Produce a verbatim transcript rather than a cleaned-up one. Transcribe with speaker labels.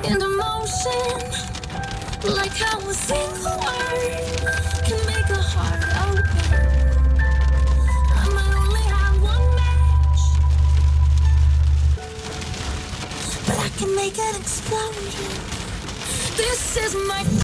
Speaker 1: into motion, like how a single word can make a heart open. I might only have one match, but I can make an explosion. This is my